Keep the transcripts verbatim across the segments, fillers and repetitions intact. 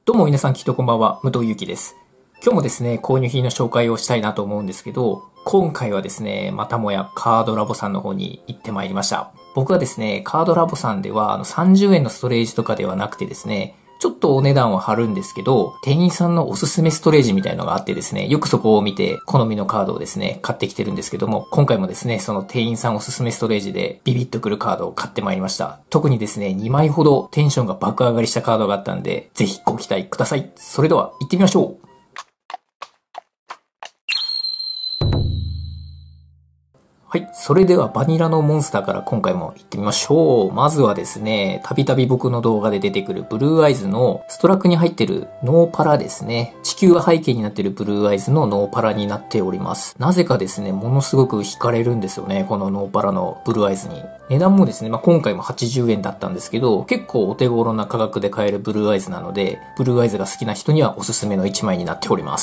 どうも皆さんきっとこんばんは、武藤ゆうきです。今日もですね、購入品の紹介をしたいなと思うんですけど、今回はですね、またもやカードラボさんの方に行ってまいりました。僕はですね、カードラボさんではあのさんじゅうえんのストレージとかではなくてですね、ちょっとお値段は張るんですけど、店員さんのおすすめストレージみたいのがあってですね、よくそこを見て好みのカードをですね、買ってきてるんですけども、今回もですね、その店員さんおすすめストレージでビビッとくるカードを買ってまいりました。特にですね、にまいほどテンションが爆上がりしたカードがあったんで、ぜひご期待ください。それでは行ってみましょう。はい。それではバニラのモンスターから今回も行ってみましょう。まずはですね、たびたび僕の動画で出てくるブルーアイズのストラックに入ってるノーパラですね。地球が背景になってるブルーアイズのノーパラになっております。なぜかですね、ものすごく惹かれるんですよね。このノーパラのブルーアイズに。値段もですね、まあ、今回もはちじゅうえんだったんですけど、結構お手頃な価格で買えるブルーアイズなので、ブルーアイズが好きな人にはおすすめのいちまいになっております。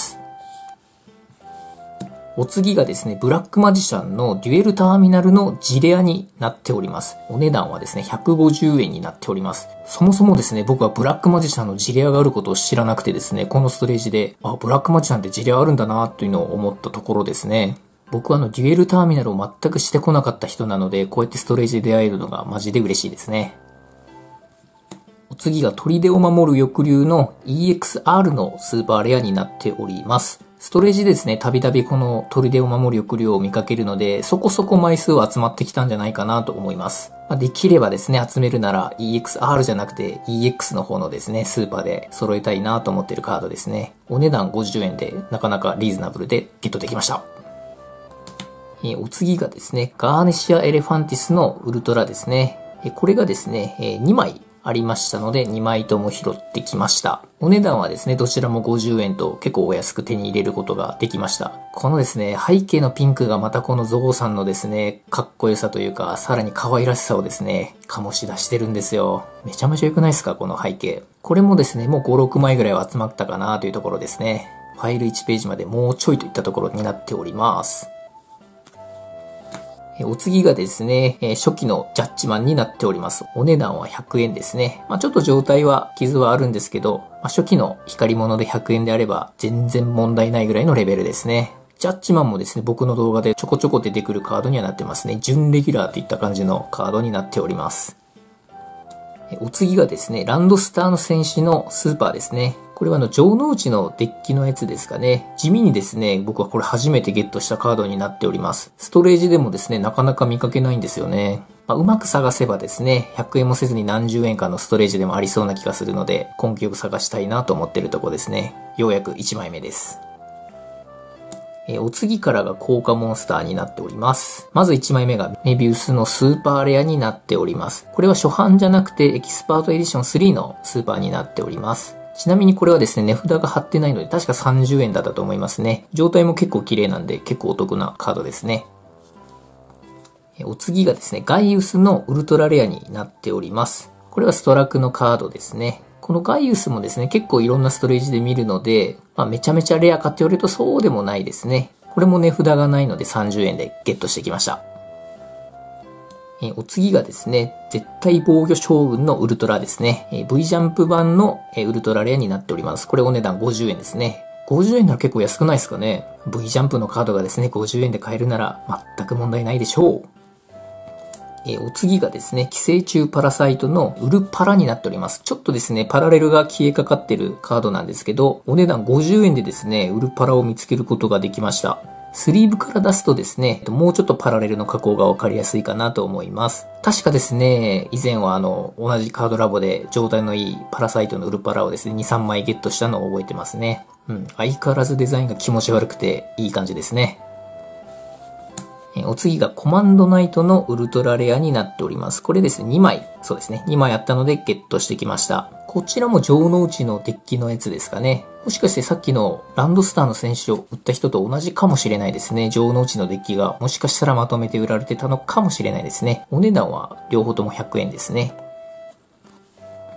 お次がですね、ブラックマジシャンのデュエルターミナルのジレアになっております。お値段はですね、ひゃくごじゅうえんになっております。そもそもですね、僕はブラックマジシャンのジレアがあることを知らなくてですね、このストレージで、あ、ブラックマジシャンってジレアあるんだなというのを思ったところですね。僕はあの、デュエルターミナルを全くしてこなかった人なので、こうやってストレージで出会えるのがマジで嬉しいですね。お次が砦を守る翼竜の イーエックスアール のスーパーレアになっております。ストレージですね、たびたびこの砦を守る翼竜を見かけるので、そこそこ枚数は集まってきたんじゃないかなと思います。まあ、できればですね、集めるなら イーエックスアール じゃなくて イーエックス の方のですね、スーパーで揃えたいなと思ってるカードですね。お値段ごじゅうえんで、なかなかリーズナブルでゲットできました。えー、お次がですね、ガーネシア・エレファンティスのウルトラですね。えー、これがですね、えー、にまいありましたのでにまいとも拾ってきました。お値段はですね、どちらもごじゅうえんと結構お安く手に入れることができました。このですね、背景のピンクがまたこのゾウさんのですね、かっこよさというか、さらに可愛らしさをですね、醸し出してるんですよ。めちゃめちゃ良くないですか、この背景。これもですね、もうご、ろくまいぐらいは集まったかなというところですね。ファイルいちページまでもうちょいといったところになっております。お次がですね、初期のジャッジマンになっております。お値段はひゃくえんですね。まあ、ちょっと状態は傷はあるんですけど、まあ、初期の光り物でひゃくえんであれば全然問題ないぐらいのレベルですね。ジャッジマンもですね、僕の動画でちょこちょこ出てくるカードにはなってますね。準レギュラーといった感じのカードになっております。お次がですね、ランドスターの戦士のスーパーですね。これはあの、城之内のデッキのやつですかね。地味にですね、僕はこれ初めてゲットしたカードになっております。ストレージでもですね、なかなか見かけないんですよね。まあ、うまく探せばですね、ひゃくえんもせずに何十円かのストレージでもありそうな気がするので、根気よく探したいなと思ってるとこですね。ようやくいちまいめです。えー、お次からが効果モンスターになっております。まずいちまいめがメビウスのスーパーレアになっております。これは初版じゃなくてエキスパートエディションスリーのスーパーになっております。ちなみにこれはですね、値札が貼ってないので確かさんじゅうえんだったと思いますね。状態も結構綺麗なんで結構お得なカードですね。お次がですね、ガイウスのウルトラレアになっております。これはストラックのカードですね。このガイウスもですね、結構いろんなストレージで見るので、まあ、めちゃめちゃレアかって言われるとそうでもないですね。これも値札がないのでさんじゅうえんでゲットしてきました。えお次がですね、絶対防御将軍のウルトラですね。え V ジャンプ版のえウルトラレアになっております。これお値段ごじゅうえんですね。ごじゅうえんなら結構安くないですかね。V ジャンプのカードがですね、ごじゅうえんで買えるなら全く問題ないでしょう。えお次がですね、寄生虫パラサイトのウルパラになっております。ちょっとですね、パラレルが消えかかってるカードなんですけど、お値段ごじゅうえんでですね、ウルパラを見つけることができました。スリーブから出すとですね、もうちょっとパラレルの加工がわかりやすいかなと思います。確かですね、以前はあの、同じカードラボで状態のいいパラサイトのウルパラをですね、に、さんまいゲットしたのを覚えてますね。うん、相変わらずデザインが気持ち悪くていい感じですね。お次がコマンドナイトのウルトラレアになっております。これですね、にまい、そうですね、にまいあったのでゲットしてきました。こちらも城之内のデッキのやつですかね。もしかしてさっきのランドスターの選手を売った人と同じかもしれないですね。城之内のデッキがもしかしたらまとめて売られてたのかもしれないですね。お値段は両方ともひゃくえんですね。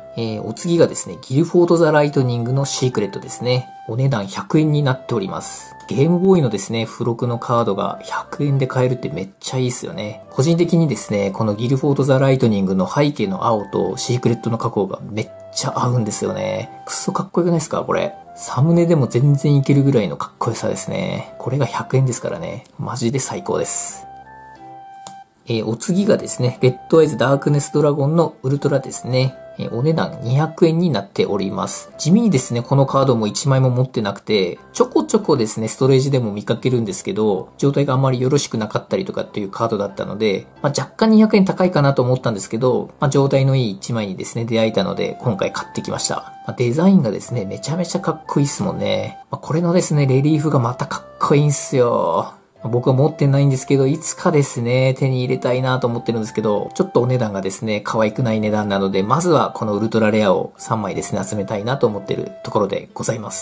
えー、お次がですね、ギルフォード・ザ・ライトニングのシークレットですね。お値段ひゃくえんになっております。ゲームボーイのですね、付録のカードがひゃくえんで買えるってめっちゃいいですよね。個人的にですね、このギルフォード・ザ・ライトニングの背景の青とシークレットの加工がめっちゃ合うんですよね。くっそかっこよくないですかこれ。サムネでも全然いけるぐらいのかっこよさですね。これがひゃくえんですからね。マジで最高です。えー、お次がですね、レッドアイズダークネスドラゴンのウルトラですね。えー、お値段にひゃくえんになっております。地味にですね、このカードもいちまいも持ってなくて、ちょこちょこですね、ストレージでも見かけるんですけど、状態があまりよろしくなかったりとかっていうカードだったので、まあ、若干にひゃくえん高いかなと思ったんですけど、まあ、状態のいいいちまいにですね、出会えたので、今回買ってきました。まあ、デザインがですね、めちゃめちゃかっこいいっすもんね。まあ、これのですね、レリーフがまたかっこいいんすよ。僕は持ってないんですけど、いつかですね、手に入れたいなと思ってるんですけど、ちょっとお値段がですね、可愛くない値段なので、まずはこのウルトラレアをさんまいですね、集めたいなと思ってるところでございます。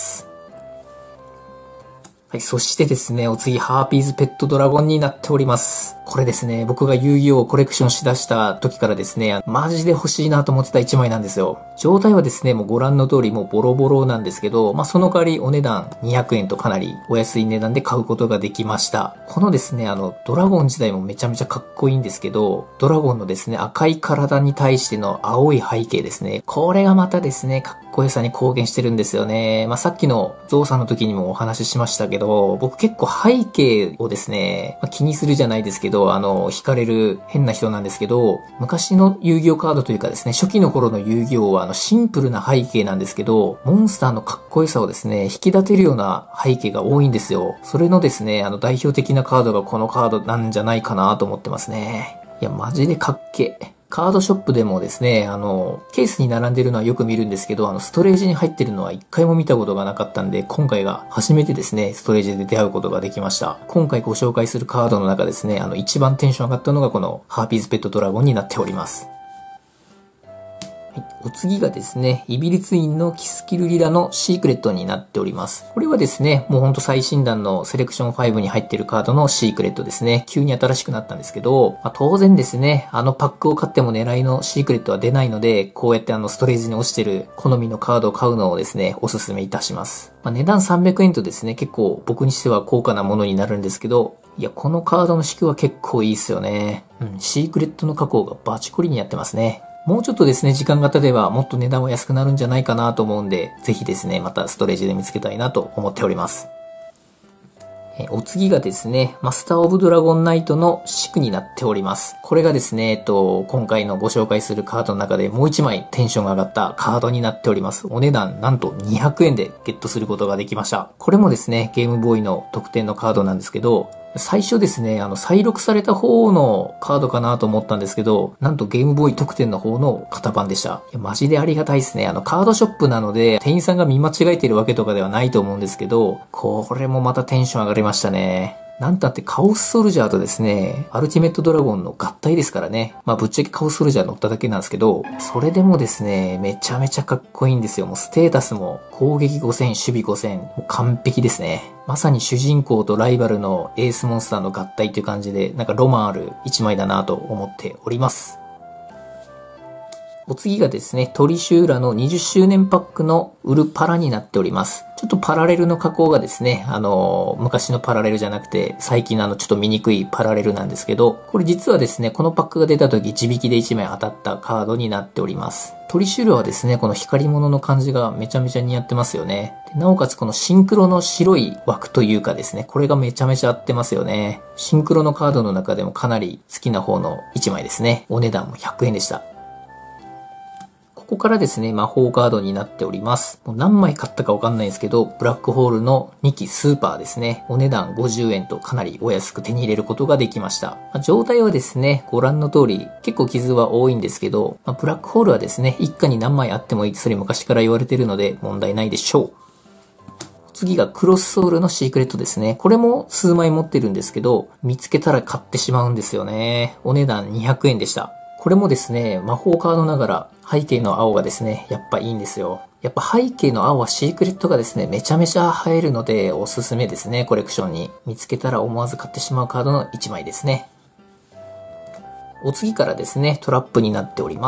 はい、そしてですね、お次、ハーピーズペットドラゴンになっております。これですね、僕が遊戯王をコレクションしだした時からですね、マジで欲しいなと思ってたいちまいなんですよ。状態はですね、もうご覧の通りもうボロボロなんですけど、まあ、その代わりお値段にひゃくえんとかなりお安い値段で買うことができました。このですね、あの、ドラゴン自体もめちゃめちゃかっこいいんですけど、ドラゴンのですね、赤い体に対しての青い背景ですね。これがまたですね、かっこよさに貢献してるんですよね。まあ、さっきのゾウさんの時にもお話ししましたけど、僕結構背景をですね、まあ、気にするじゃないですけど、あの、惹かれる変な人なんですけど、昔の遊戯王カードというかですね、初期の頃の遊戯王はあの、シンプルな背景なんですけど、モンスターのかっこよさをですね、引き立てるような背景が多いんですよ。それのですね、あの、代表的なカードがこのカードなんじゃないかなと思ってますね。いや、マジでかっけえ。カードショップでもですね、あの、ケースに並んでるのはよく見るんですけど、あの、ストレージに入ってるのは一回も見たことがなかったんで、今回が初めてですね、ストレージで出会うことができました。今回ご紹介するカードの中ですね、あの、一番テンション上がったのがこの、ハーピーズペットドラゴンになっております。はい、お次がですね、イビリツインのキスキルリラのシークレットになっております。これはですね、もうほんと最新弾のセレクションごに入ってるカードのシークレットですね。急に新しくなったんですけど、まあ、当然ですね、あのパックを買っても狙いのシークレットは出ないので、こうやってあのストレージに落ちてる好みのカードを買うのをですね、おすすめいたします。まあ、値段さんびゃくえんとですね、結構僕にしては高価なものになるんですけど、いや、このカードの色は結構いいっすよね。うん、シークレットの加工がバチコリにやってますね。もうちょっとですね、時間が経てばもっと値段は安くなるんじゃないかなと思うんで、ぜひですね、またストレージで見つけたいなと思っております。えお次がですね、マスターオブドラゴンナイトのシクになっております。これがですね、えっと、今回のご紹介するカードの中でもう一枚テンションが上がったカードになっております。お値段なんとにひゃくえんでゲットすることができました。これもですね、ゲームボーイの特典のカードなんですけど、最初ですね、あの、再録された方のカードかなと思ったんですけど、なんとゲームボーイ特典の方の型番でした。いや、マジでありがたいですね。あの、カードショップなので、店員さんが見間違えてるわけとかではないと思うんですけど、これもまたテンション上がりましたね。なんたってカオスソルジャーとですね、アルティメットドラゴンの合体ですからね。まあぶっちゃけカオスソルジャー乗っただけなんですけど、それでもですね、めちゃめちゃかっこいいんですよ。もうステータスも攻撃ごせん、守備ごせん、もう完璧ですね。まさに主人公とライバルのエースモンスターの合体っていう感じで、なんかロマンある一枚だなと思っております。お次がですね、トリシューラのにじゅっしゅうねんパックのウルパラになっております。ちょっとパラレルの加工がですね、あのー、昔のパラレルじゃなくて、最近のあのちょっと見にくいパラレルなんですけど、これ実はですね、このパックが出た時自引きでいちまい当たったカードになっております。トリシューラはですね、この光り物の感じがめちゃめちゃ似合ってますよね。でなおかつこのシンクロの白い枠というかですね、これがめちゃめちゃ合ってますよね。シンクロのカードの中でもかなり好きな方のいちまいですね。お値段もひゃくえんでした。ここからですね、魔法カードになっております。もう何枚買ったかわかんないんですけど、ブラックホールのにきスーパーですね。お値段ごじゅうえんとかなりお安く手に入れることができました。まあ、状態はですね、ご覧の通り、結構傷は多いんですけど、まあ、ブラックホールはですね、一家に何枚あってもいいってそれ昔から言われてるので問題ないでしょう。次がクロスソウルのシークレットですね。これも数枚持ってるんですけど、見つけたら買ってしまうんですよね。お値段にひゃくえんでした。これもですね、魔法カードながら背景の青がですね、やっぱいいんですよ。やっぱ背景の青はシークレットがですね、めちゃめちゃ映えるのでおすすめですね、コレクションに。見つけたら思わず買ってしまうカードのいちまいですね。お次からですね、トラップになっております。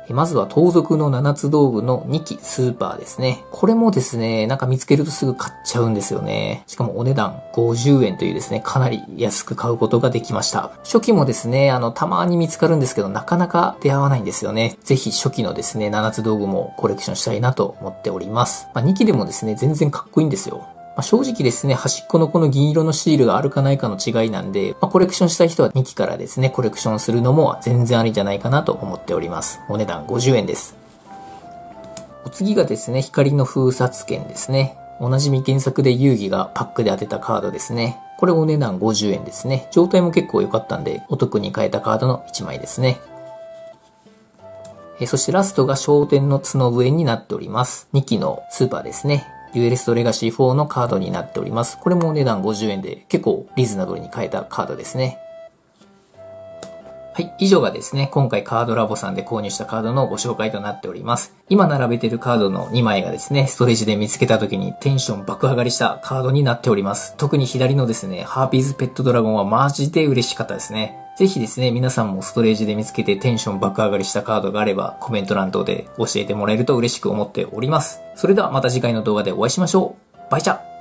まずは盗賊の七つ道具のにきスーパーですね。これもですね、なんか見つけるとすぐ買っちゃうんですよね。しかもお値段ごじゅうえんというですね、かなり安く買うことができました。初期もですね、あの、たまに見つかるんですけど、なかなか出会わないんですよね。ぜひ初期のですね、七つ道具もコレクションしたいなと思っております。まあ、にきでもですね、全然かっこいいんですよ。まあ、正直ですね、端っこのこの銀色のシールがあるかないかの違いなんで、まあ、コレクションしたい人はにきからですね、コレクションするのも全然ありじゃないかなと思っております。お値段ごじゅうえんです。お次がですね、光の封殺剣ですね。おなじみ原作で遊戯がパックで当てたカードですね。これお値段ごじゅうえんですね。状態も結構良かったんで、お得に買えたカードのいちまいですね。えそしてラストが焦点の角笛になっております。にきのスーパーですね。デュエリストレガシーフォーのカードになっております。これもお値段ごじゅうえんで結構リーズナブルに買えたカードですね。はい。以上がですね、今回カードラボさんで購入したカードのご紹介となっております。今並べているカードのにまいがですね、ストレージで見つけた時にテンション爆上がりしたカードになっております。特に左のですね、ハーピーズペットドラゴンはマジで嬉しかったですね。ぜひですね、皆さんもストレージで見つけてテンション爆上がりしたカードがあれば、コメント欄等で教えてもらえると嬉しく思っております。それではまた次回の動画でお会いしましょう。バイチャ